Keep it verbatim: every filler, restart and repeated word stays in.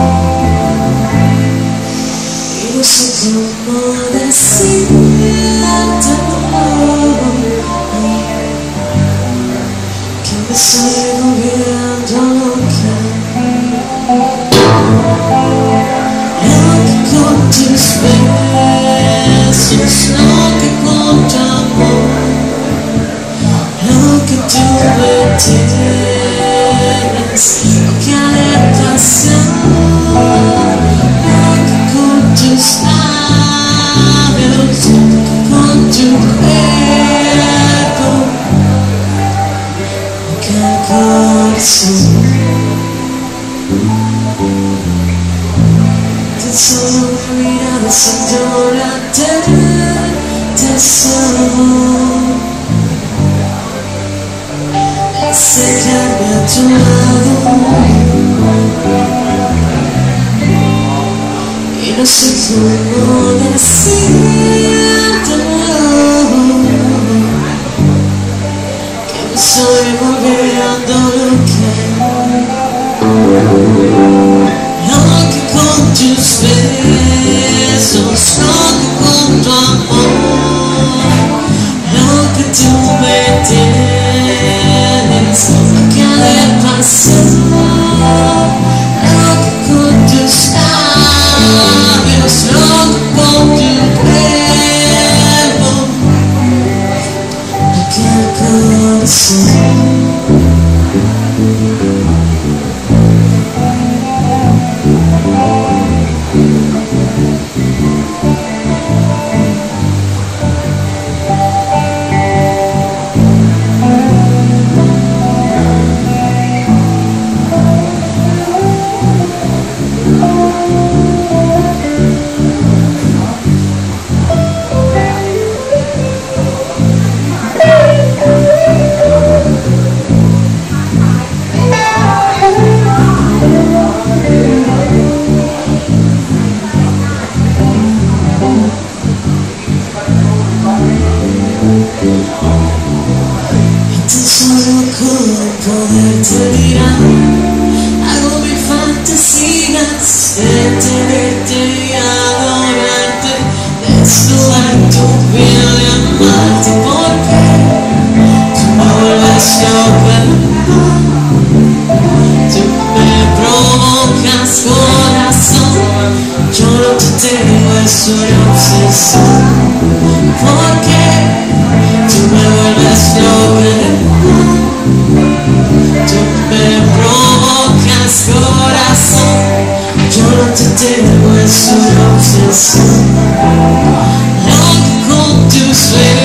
Y no sé cómo decirte que me estoy volviendo loca, loca con tus besos, loca con tu amor, lo que tú me tienes, lo que haré pasar, loca con tus labios, con tu cuerpo, loca el corazón. Tan solo una mirada siento latir tesoro, acercarme a tu lado, y no sé cómo decirte que me estoy volviendo loca, loca con tus besos, loca con tu amor, lo que tú me tienes, lo que ha de pasar, loca con tus labios, loca con tu cuerpo, loca el corazón. Tan solo con poderte mirar, hago mis fantasías de tenerte y adorarte, desnudar tu piel y amarte, porque tú me vuelves loca, tú me provocas corazón, yo no te tengo, es una obsesión, porque tú me vuelves loca, tú me provocas corazón, yo no te tengo, es una obsesión, loca con tus besos.